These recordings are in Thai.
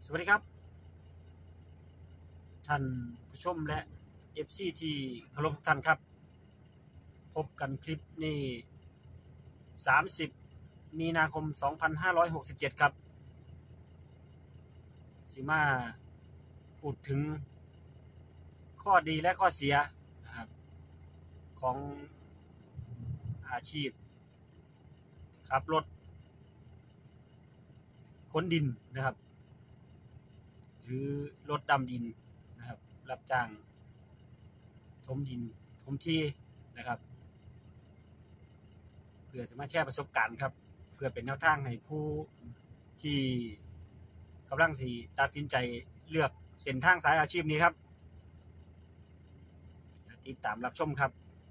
สวัสดีครับท่านผู้ชมและ FC ที่เคารพทุกท่านครับพบกันคลิปนี้30 มีนาคม 2567 ครับสิมาพูดถึงข้อดีและข้อเสียนะครับของอาชีพขับรถขนดินนะครับหรือรถดำดินนะครับรับจ้างถมดินถมที่นะครับเพื่อจะมาแชร์ประสบการณ์ครับเพื่อเป็นแนวทางให้ผู้ที่กำลังสิตัดสินใจเลือกเส้นทางสายอาชีพนี้ครับติดตามรับชมครับ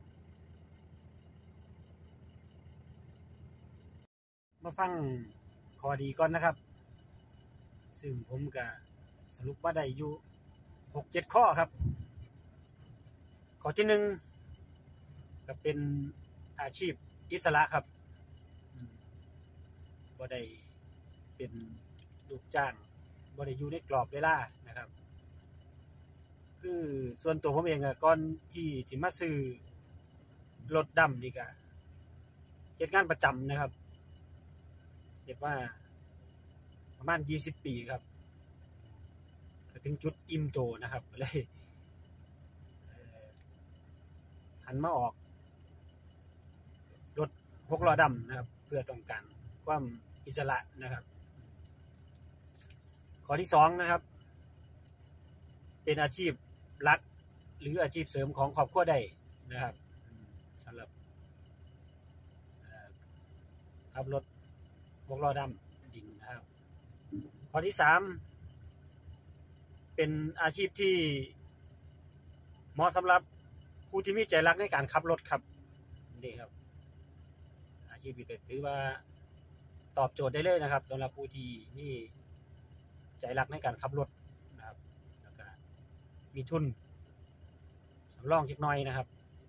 มาฟังข้อดีก่อนนะครับซึ่งผมก็สรุปว่าได้อยู่ 6-7 ข้อครับข้อที่1ก็เป็นอาชีพอิสระครับบ่ได้เป็นลูกจ้างบ่ได้อยู่ในกรอบเวลานะครับคือส่วนตัวผมเองก่อนที่สิมาซื้อรถดำนี่ก็เฮ็ดงานประจำนะครับเฮ็ดว่าประมาณ20 ปีครับก็ถึงจุดอิ่มโตนะครับก็เลยหันมาออกรถ6 ล้อดำนะครับเพื่อต้องการความอิสระนะครับข้อที่2นะครับเป็นอาชีพหลักหรืออาชีพเสริมของครอบครัวได้นะครับสำหรับขับรถ6 ล้อดำดินนะครับข้อที่3เป็นอาชีพที่เหมาะสำหรับผู้ที่มีใจรักในการขับรถครับนี่ครับอาชีพนี้ถือว่าตอบโจทย์ได้เลยนะครับสำหรับผู้ที่มีใจรักในการขับรถนะครับแล้วก็มีทุนสำรองเล็กน้อยนะครับ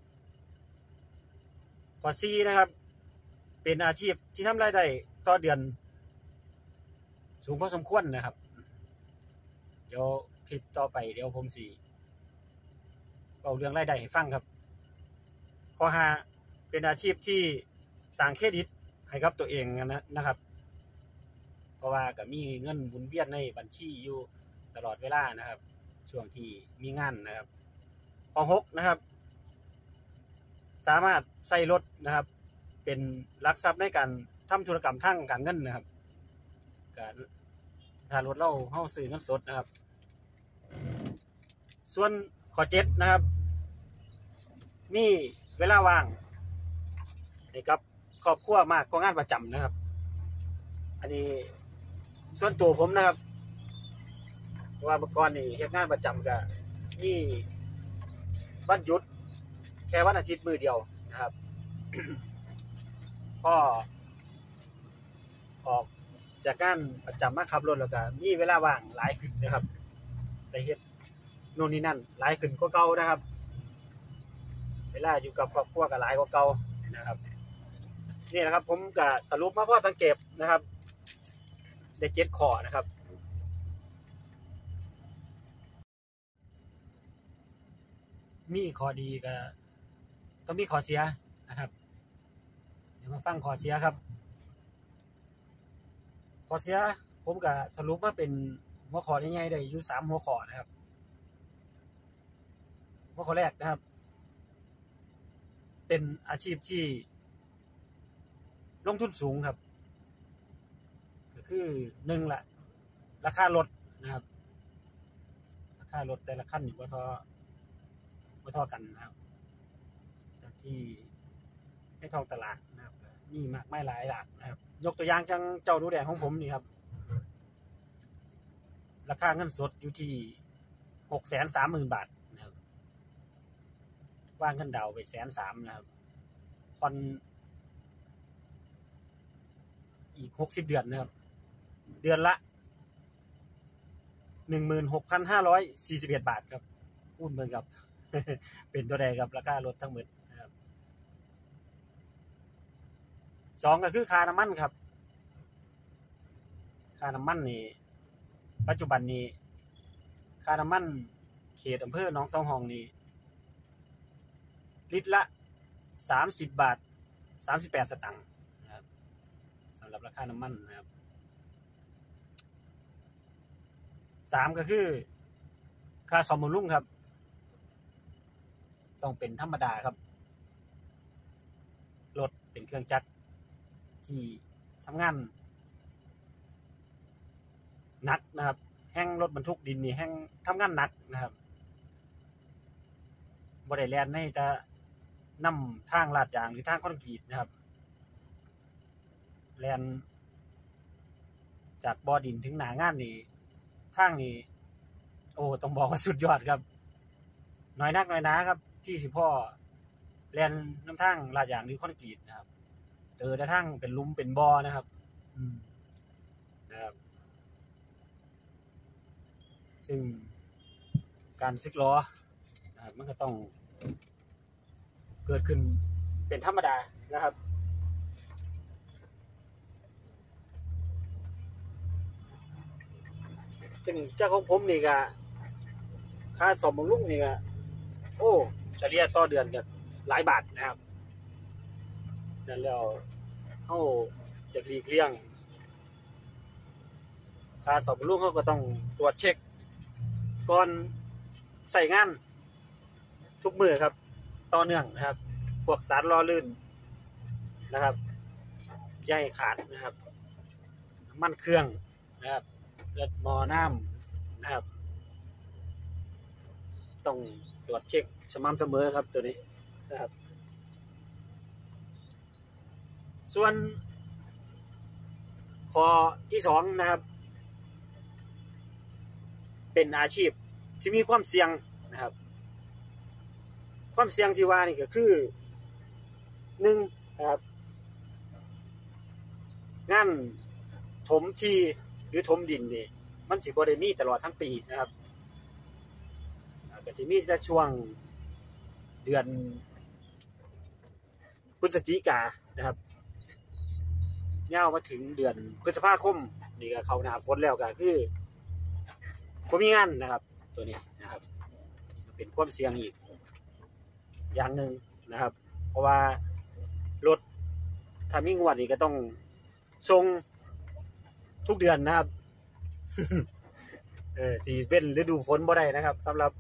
ข้อ4นะครับเป็นอาชีพที่ทำรายได้ต่อเดือนสูงพอสมควรนะครับเดี๋ยวคลิปต่อไปเดี๋ยวผมสิเอาเรื่องรายได้ให้ฟังครับข้อ5เป็นอาชีพที่สร้างเครดิตให้กับตัวเองนะครับเพราะว่าก็มีเงินหมุนเวียนในบัญชีอยู่ตลอดเวลานะครับช่วงที่มีงานนะครับข้อ6นะครับสามารถใส่รถนะครับเป็นหลักทรัพย์ในการทำธุรกรรมทางการเงินนะครับการถ้ารถเราเฮาซื้อเงินสดนะครับส่วนข้อ7นะครับมีเวลาว่างให้กับครอบครัวมากกว่างานประจำนะครับอันนี้ส่วนตัวผมนะครับเพราะว่าเมื่อก่อนนี่เฮ็ดงานประจำก็มีวันหยุดแค่วันอาทิตย์มื้อเดียวนะครับ พอออกจากงานประจำมาขับรถแล้วก็มีเวลาว่างหลายขึ้นนะครับแต่เฮ็ดโน่นนี่นั่นหลายขึ้นกว่าเก่านะครับเวลาอยู่กับครอบครัวก็หลายกว่าเก่านะครับนี่นะครับผมก็สรุปมาพอสังเกตนะครับได้7 ข้อนะครับมีข้อดีก็ต้องมีข้อเสียนะครับเดี๋ยวมาฟังข้อเสียครับข้อเสียผมก็สรุปมาเป็นหัวข้อใหญ่ๆได้อยู่3 หัวข้อนะครับหัวข้อแรกนะครับเป็นอาชีพที่ลงทุนสูงครับก็คือ1ละราคารถนะครับราคารถแต่ละคันนี่บ่เท่ากันนะครับที่ในท้องตลาดนะครับมีมากมายหลายหลากนะครับยกตัวอย่างจังเจ้าดูแดงของผมนี่ครับราคาเงินสดอยู่ที่630,000 บาทนะครับว่างเงินดาวไป130,000นะครับผ่อนอีก60 เดือนนะครับเดือนละ 16,541 บาทครับคูณเบิ่งครับ เป็นตัวใดครับราคารถทั้งหมดนะครับ2ก็คือค่าน้ำมันครับค่าน้ำมันนี่ปัจจุบันนี้ค่าน้ำมันเขตอำเภอหนองสองห้องนี่ลิตรละ30 บาท 38 สตางค์นะครับสำหรับราคาน้ำมันนะครับ3ก็คือค่าซ่อมบำรุงครับต้องเป็นธรรมดาครับรถเป็นเครื่องจักรที่ทำงานหนักนะครับแห้งรถบรรทุกดินนี่แห้งทำงานหนักนะครับบ่ได้แล่นในแต่นำทางลาดยางหรือทางคอนกรีตนะครับแล่นจากบ่อดินถึงหน้างานนี่ทางนี่โอ้ต้องบอกว่าสุดยอดครับน้อยนักน้อยหนาครับที่สิพ่อแล่นน้ำทางลาดยางหรือคอนกรีตนะครับเจอแต่ทางเป็นหลุมเป็นบ่อนะครับนะครับซึ่งการซึกล้อนะครับมันก็ต้องเกิดขึ้นเป็นธรรมดานะครับซึ่งเจ้าของผมนี่ก็ค่าซ่อมบำรุงนี่ก็โอ้เฉลี่ยต่อเดือนก็หลายบาทนะครับนั่นแล้วเฮาจะหลีกเลี่ยงค่าซ่อมบำรุงเฮาก็ต้องตรวจเช็คก่อนใช้งานทุกมื้อครับต่อเนื่องนะครับพวกสารล่อลื่นนะครับอย่าให้ขาดนะครับน้ำมันเครื่องนะครับเลือดหม้อน้ำนะครับต้องตรวจเช็คสม่ำเสมอครับตัวนี้นะครับส่วนข้อที่2นะครับเป็นอาชีพที่มีความเสี่ยงนะครับความเสี่ยงที่ว่านี่ก็คือ1นะครับงานถมที่หรือถมดินนี่มันสิบ่ได้มีตลอดทั้งปีนะครับก็จะมีแต่ช่วงเดือนพฤศจิกายนนะครับยาวมาถึงเดือนพฤษภาคมนี่ก็เข้าหน้าฝนแล้วก็คือบ่มีงานนะครับตัวนี้นะครับเป็นความเสี่ยงอีกอย่างหนึ่งนะครับเพราะว่ารถถ้ามีงวดนี่ก็ต้องส่งทุกเดือนนะครับสิเป็นฤดูฝนบ่ได้นะครับสำหรับ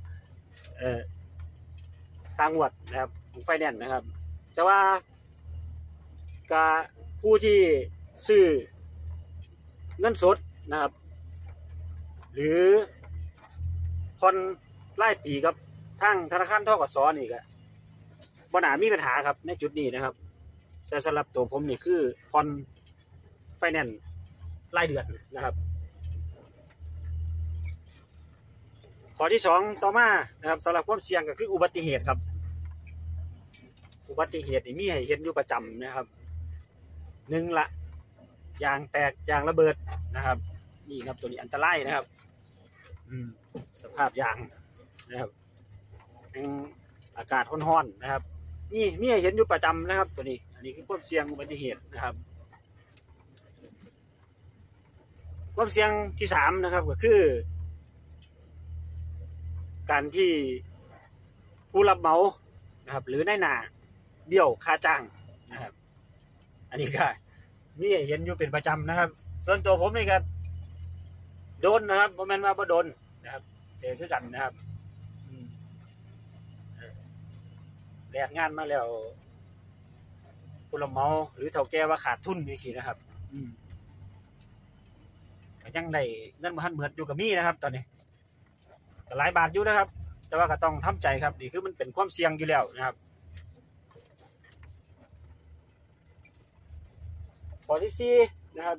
ทางงวดนะครับของไฟแนนซ์นะครับแต่ว่าก็ผู้ที่ซื้อเงินสดนะครับหรือผ่อนรายปีกับทางธนาคารธ.ก.ส.นี่ก็บ่น่ามีปัญหาครับในจุดนี้นะครับแต่สำหรับตัวผมนี่คือผ่อนไฟแนนซ์รายเดือนนะครับข้อที่2ต่อมานะครับสำหรับความเสี่ยงก็คืออุบัติเหตุครับอุบัติเหตุนี่มีให้เห็นอยู่ประจำนะครับ1ละยางแตกยางระเบิดนะครับนี่ครับตัวนี้อันตรายนะครับสภาพยางนะครับอากาศร้อนๆนะครับนี่มีให้เห็นอยู่ประจำนะครับตัวนี้อันนี้คือความเสี่ยงอุบัติเหตุนะครับความเสี่ยงที่3นะครับก็คือการที่ผู้รับเหมานะครับหรือนายหน้าเบี้ยวค่าจ้างนะครับอันนี้ก็มีให้เห็นอยู่เป็นประจำนะครับส่วนตัวผมนี่ก็โดนนะครับบ่แม่นว่าบ่โดนนะครับเจอคือกันนะครับแลกงานมาแล้วผู้รับเหมาหรือเฒ่าแก่ว่าขาดทุนจังซี่นะครับก็ยังได้เงินบ่ทันเบิดอยู่ก็มีนะครับตอนนี้ก็หลายบาทอยู่นะครับแต่ว่าก็ต้องทำใจครับนี่คือมันเป็นความเสี่ยงอยู่แล้วนะครับข้อที่4นะครับ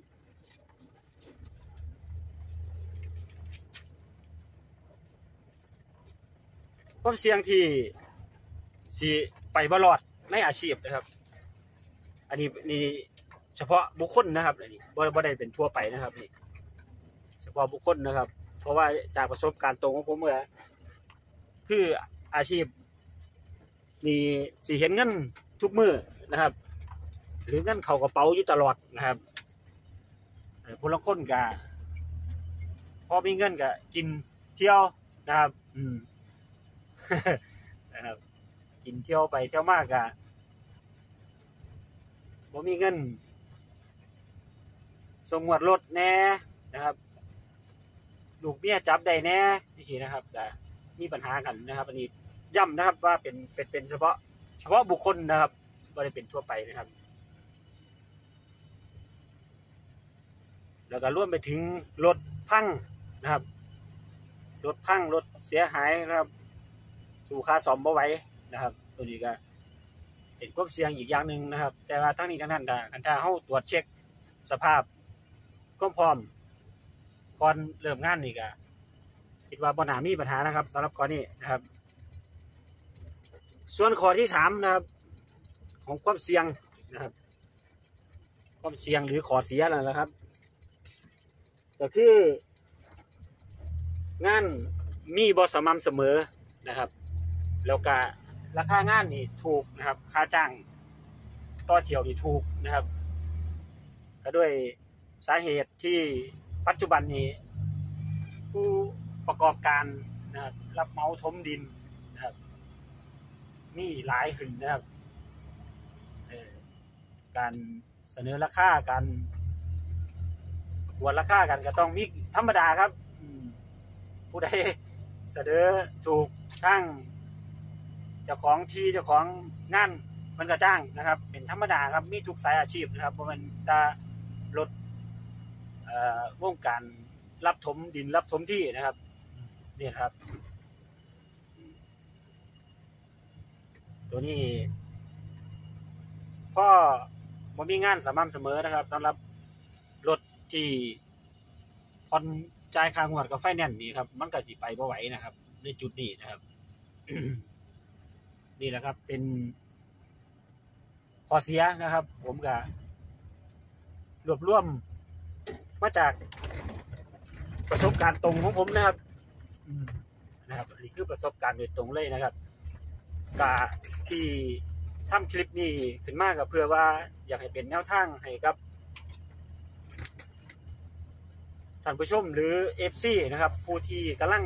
ความเสี่ยงที่สิไปบ่รอดในอาชีพนะครับอันนี้เฉพาะบุคคลนะครับอันนี้บ่ได้เป็นทั่วไปนะครับนี่เฉพาะบุคคลนะครับเพราะว่าจากประสบการณ์ตรงของผมเลยคืออาชีพนี่สิเห็นเงินทุกมื้อนะครับหรือเงินเข้ากระเป๋าอยู่ตลอดนะครับผู้ลางคนก็พอมีเงินก็กินเที่ยวนะครับนะครับกินเที่ยวไปเที่ยวมากก็บ่มีเงินส่งงวดรถแน่นะครับลูกเมียจับได้แน่นี่นะครับก็มีปัญหากันนะครับอันนี้ย้ำนะครับว่าเป็นเฉพาะบุคคลนะครับไม่ได้เป็นทั่วไปนะครับแล้วก็รวมไปถึงรถพังนะครับรถพังรถเสียหายนะครับสู่ค่าซ่อมบ่ไหวนะครับตัวนี้ก็เป็นความเสี่ยงอีกอย่างหนึ่งนะครับแต่ว่าทั้งนี้ทั้งนั้นถ้าเฮาตรวจเช็คสภาพความพร้อมก่อนเริ่มงานนี่ก็คิดว่าบ่น่ามีปัญหานะครับสำหรับข้อนี้นะครับส่วนข้อที่3นะครับของความเสี่ยงนะครับความเสี่ยงหรือข้อเสียนั่นแหละครับก็คืองานมีบ่สม่ำเสมอนะครับแล้วก็ราคางานนี่ถูกนะครับค่าจ้างต่อเที่ยวนี่ถูกนะครับก็ด้วยสาเหตุที่ปัจจุบันนี้ผู้ประกอบการนะครับรับเหมาถมดินนะครับมีหลายขึ้นนะครับการเสนอราคาการประกวดราคากันก็ต้องมีธรรมดาครับผู้ใดเสนอถูกช่างเจ้าของที่เจ้าของงานมันก็จ้างนะครับเป็นธรรมดาครับมีทุกสายอาชีพนะครับเพราะมันจะลดวงการรับถมดินรับถมที่นะครับนี่ครับตัวนี้พ่อบ่มีงานสม่ำเสมอนะครับสำหรับรถที่ผ่อนจ่ายค่างวดกับไฟแนนซ์นี่ครับมันก็สิไปบ่ไหวนะครับในจุดนี้นะครับ นี่แหละครับเป็นข้อเสียนะครับผมก็รวบรวมมาจากประสบการณ์ตรงของผมนะครับนี่คือประสบการณ์โดยตรงเลยนะครับกะที่ทำคลิปนี้ขึ้นมาก็เพื่อว่าอยากให้เป็นแนวทางให้กับท่านผู้ชมหรือ FC นะครับผู้ที่กำลัง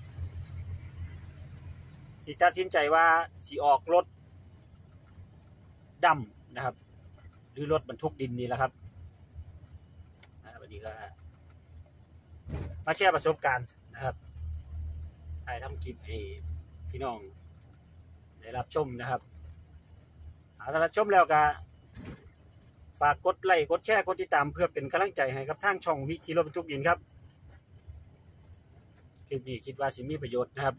สิตัดสินใจว่าสิออกรถดำนะครับหรือรถบรรทุกดินนี่แหละครับวันนี้ก็มาแชร์ประสบการณ์นะครับถ่ายทำคลิปให้พี่น้องได้รับชมนะครับถ้ารับชมแล้วก็ฝากกดไลค์กดแชร์กดติดตามเพื่อเป็นกำลังใจให้กับทางช่องวิถีรถบรรทุกดินครับคลิปนี้คิดว่าสิมีประโยชน์นะครับ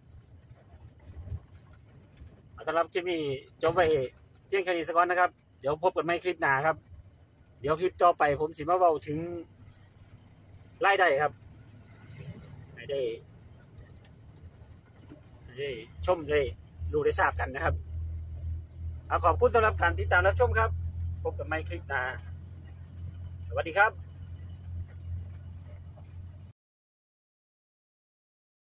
สำหรับคลิปนี้จบไปเพียงแค่นี้สักก่อนนะครับเดี๋ยวพบกันใหม่คลิปหน้าครับเดี๋ยวคลิปต่อไปผมสิมาเว้าถึงรายได้ครับได้ชมได้รู้ได้ทราบกันนะครับขอบคุณสำหรับการติดตามรับชมครับพบกันใหม่คลิปหน้าสวัสดีครับ